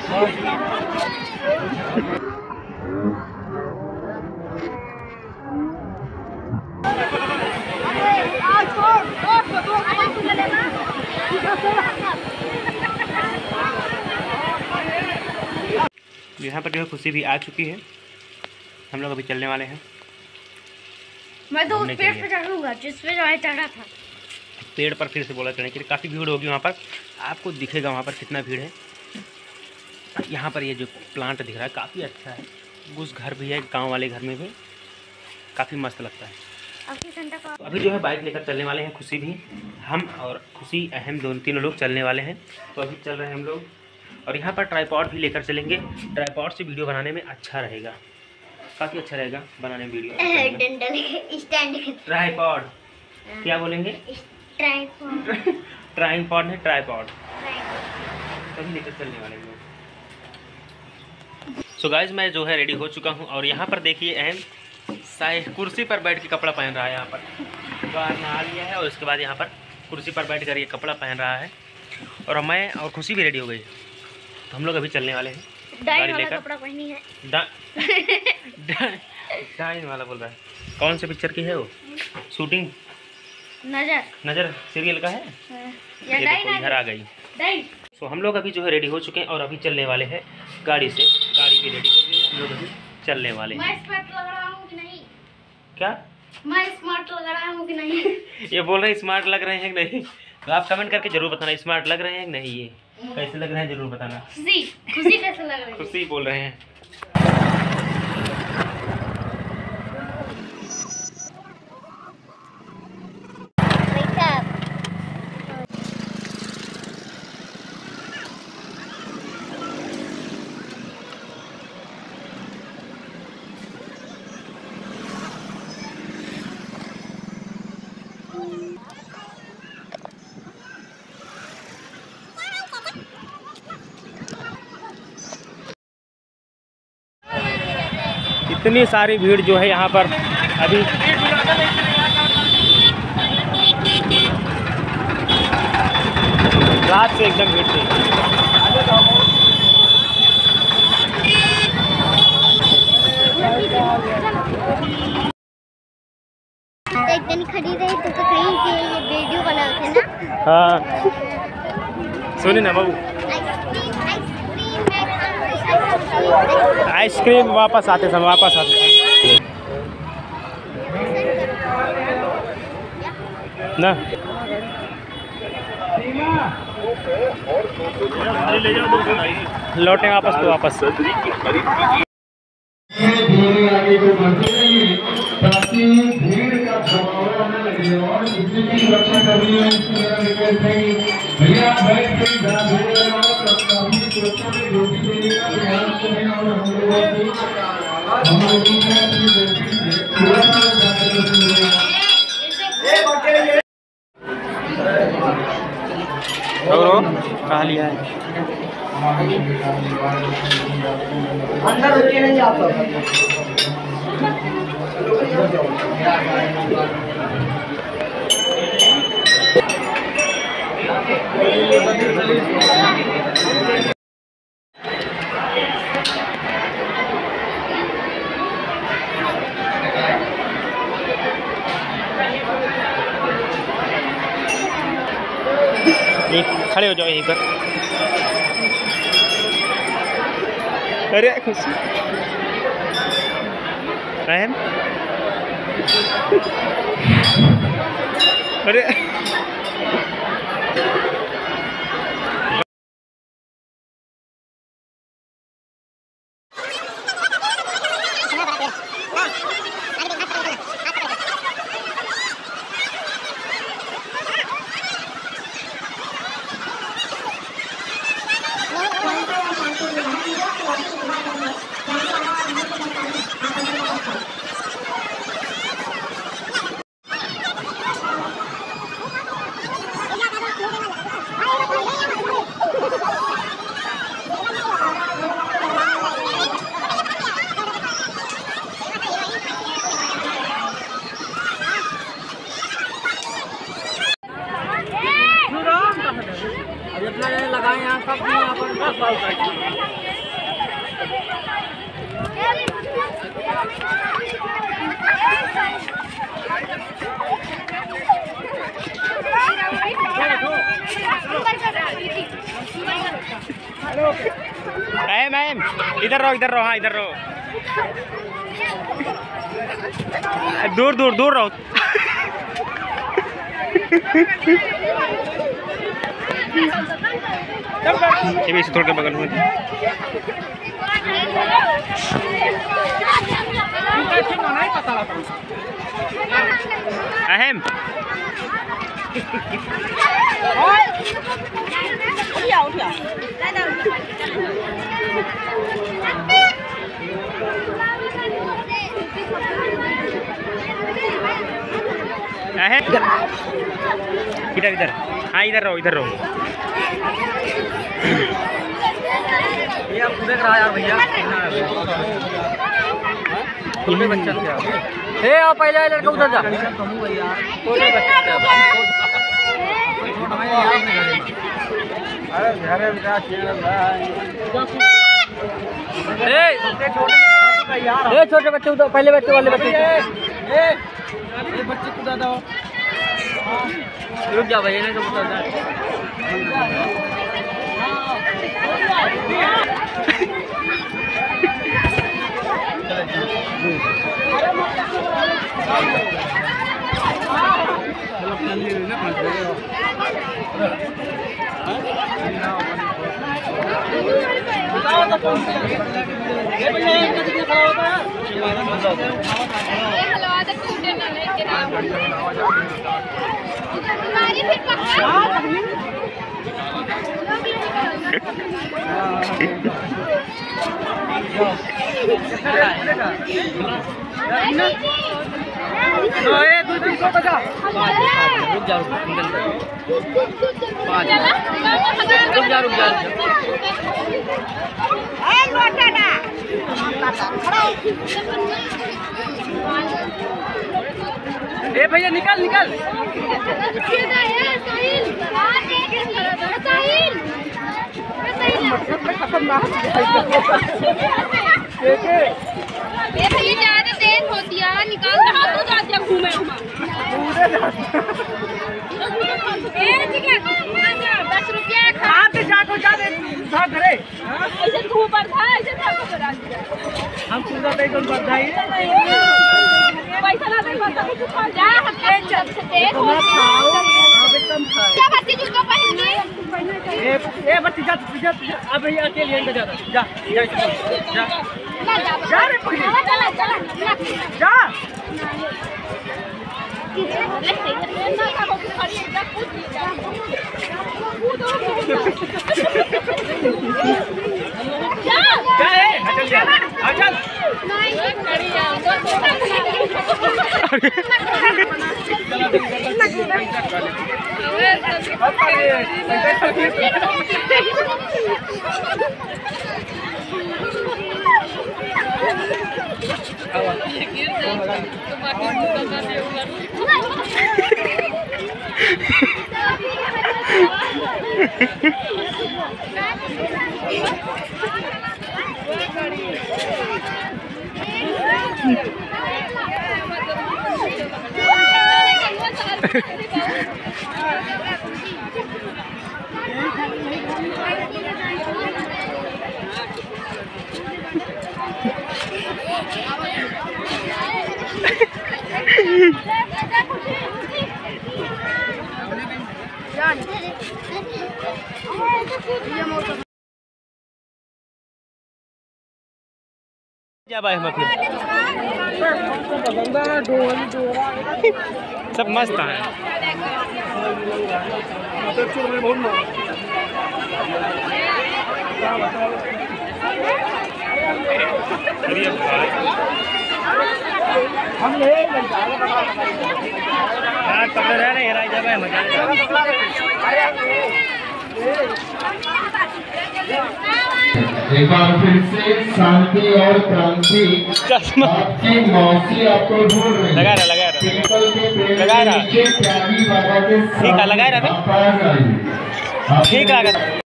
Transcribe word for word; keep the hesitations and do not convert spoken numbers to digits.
यहाँ पर जो है खुशी भी आ चुकी है। हम लोग अभी चलने वाले हैं। मैं तो उस पेड़ पे चढ़ूंगा जिस पे जो चढ़ा था। पेड़ पर फिर से बोला चढ़ने के लिए काफ़ी भीड़ होगी वहाँ पर, आपको दिखेगा वहाँ पर कितना भीड़ है। यहाँ पर ये जो प्लांट दिख रहा है काफ़ी अच्छा है। उस घर भी है, गांव वाले घर में भी काफ़ी मस्त लगता है। तो अभी जो है बाइक लेकर चलने वाले हैं खुशी भी, हम और खुशी अहम दोनों तीनों लोग चलने वाले हैं। तो अभी चल रहे हैं हम लोग, और यहाँ पर ट्राइपॉड भी लेकर चलेंगे। ट्राइपॉड से वीडियो बनाने में अच्छा रहेगा, काफ़ी अच्छा रहेगा बनाने में वीडियो। ट्राइपॉड क्या बोलेंगे? ट्राइपॉड ट्राइपॉड है, ट्राइपॉड तभी लेकर चलने वाले हैं। सो गाइज मैं जो है रेडी हो चुका हूँ, और यहाँ पर देखिए अहम शायद कुर्सी पर बैठ के कपड़ा पहन रहा है। यहाँ पर बाहर नहा लिया है और उसके बाद यहाँ पर कुर्सी पर बैठ कर ये कपड़ा पहन रहा है, और मैं और खुशी भी रेडी हो गई। तो हम लोग अभी चलने वाले हैं गाड़ी लेकर। कपड़ा पहनी है डाइन वाला बोल रहा है। कौन से पिक्चर की है वो? शूटिंग नजर नजर सीरियल का है। ये देखो इधर आ गई। सो हम लोग अभी जो है रेडी हो चुके हैं, और अभी चलने वाले हैं गाड़ी से। गाड़ी भी रेडी हो गई, हम लोग अभी चलने वाले हैं। मैं स्मार्ट लग रहा हूँ कि नहीं? क्या मैं स्मार्ट लग रहा हूँ कि नहीं? ये बोल रहे हैं स्मार्ट लग रहे हैं कि नहीं, तो आप कमेंट करके जरूर बताना स्मार्ट लग रहे हैं कि नहीं। ये कैसे लग रहे हैं जरूर बताना। खुशी खुशी कैसे लग रही है? खुशी बोल रहे हैं। इतनी सारी भीड़ जो है यहाँ पर अभी रात से एकदम भीड़ थी। एक दिन खड़ी रही तो, तो कहीं के ये वीडियो बनाते ना। हाँ सुनिए ना बाबू, आइसक्रीम वापस आते समय वापस आते ना लौटे वापस तो वापस। ताकि भीड़ का दबाव न लगे और बिजली की रक्षा करनी है। भैया बैठ के काफी सुरक्षा में ड्यूटी देने का प्रयास करें, और हम लोगों को हम लोगों को कहा लिया है अंदर रुकिए नहीं आप लोग। एक खड़े हो जाओ यहीं पर। अरे खुशी रहम अरे लगाए यहाँ सब यहाँ पर मैम मैम इधर रहो इधर रहो हाँ इधर रहो दूर दूर दूर रहो ये भी थोड़ा बगल में अहम इधर इधर हाँ इधर रहो इधर रहो ये आप देख रहा यार भैया छोटे बच्चा क्या ए आओ पहले लड़का उधर जा छोटे बच्चा अरे घर में क्या खेल रहा है ए ए छोटे बच्चे उधर पहले बच्चे वाले बच्चे ए ये बच्चे कूदा दो रुक जा भैया नहीं तो उतर जा ए भैया निकल निकल ज्यादा देर होती है निकाल तू जाते घूमे दस रुपया जाको जा दे घरे ऐसे धूप ऐसे हम पूरा बधाई पैसा ना दे जा बच्ची जूता पहननी ए ए बच्ची जा जा अब ये अकेले अंदर जा जा जा जा जा रे चला चला जा क्या भाई हम सब मस्त है हम ले कपड़े रह रहे हैं जब मजा एक बार फिर से शांति और क्रांति आपकी मौसी आपको ढूंढ रही है। लगा रहा लगा रहा लगा रहा ठीक है लगा रहा ठीक लगा